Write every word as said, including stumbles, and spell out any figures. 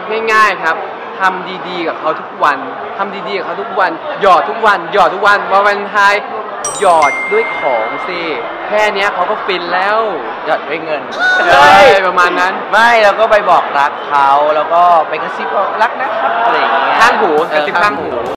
ง่ายๆครับทำดีๆกับเขาทุกวันทำดีๆกับเขาทุกวันหยอดทุกวันหยอดทุกวันวันวาเลนไทน์หยอดด้วยของสิแค่นี้เขาก็ฟินแล้วหยอดด้วยเงินใช่ประมาณนั้นไม่เราก็ไปบอกรักเขาแล้วก็ไปกระซิบว่ารักนะครับอะไรอย่างเงี้ยข้างหูกระซิบข้างหู